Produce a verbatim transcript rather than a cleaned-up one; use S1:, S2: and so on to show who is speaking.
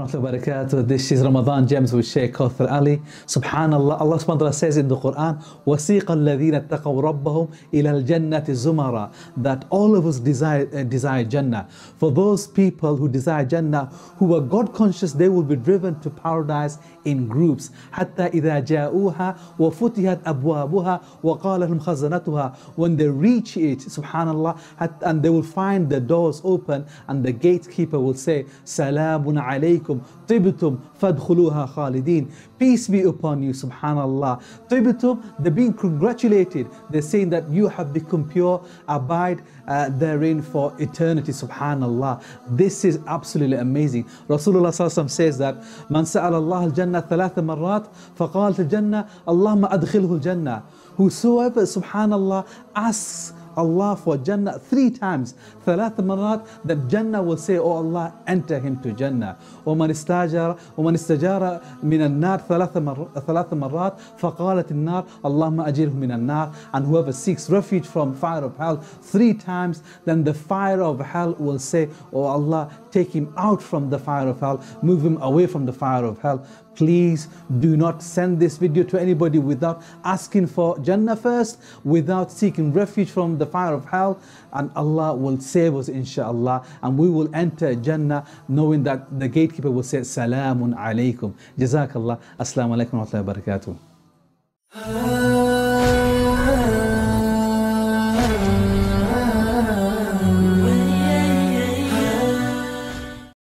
S1: wa barakatuh. This is Ramadan Gems with Shaykh Kauthar Ali. Subhanallah, Allah subhanahu wa ta'ala says in the Quran, وَسِيقَ الَّذِينَ اتَّقَوْا رَبَّهُمْ إِلَى الْجَنَّةِ زُمَرًا, that all of us desire, uh, desire Jannah. For those people who desire Jannah, who are God conscious, they will be driven to paradise in groups. حَتَّى إِذَا جَاءُوهَا وَفُتِحَتْ أَبْوَابُهَا وَقَالَ لَهُمْ خَزَنَتُهَا. When they reach it, subhanallah, and they will find the doors open, and the gatekeeper will say, Salamun alaykum, tibtum fadkhuluha khalidin. Peace be upon you, subhanallah. Tibtum, they're being congratulated. They're saying that you have become pure, abide uh, therein for eternity, subhanallah. This is absolutely amazing. Rasulullah sallallahu alaihi wasallam says that, Man sa'ala Allah al-jannah thalatha marrat, faqalat al-jannah, Allahumma adkhilhu al-jannah. Whosoever, subhanallah, asks Allah for Jannah three times, ثلاث مرات, that Jannah will say, oh Allah, enter him to Jannah. ومن استجار ومن استجار من النار ثلاث مرات ثلاث مرات فقالت النار اللهم أجره من النار. And whoever seeks refuge from fire of hell three times, then the fire of hell will say, oh Allah, take him out from the fire of hell, move him away from the fire of hell. Please do not send this video to anybody without asking for Jannah first, without seeking refuge from the fire of hell, and Allah will save us inshallah, and we will enter Jannah knowing that the gatekeeper will say Salamun alaykum. Jazakallah. Assalamu alaikum wa rahmatullahi wa barakatuh.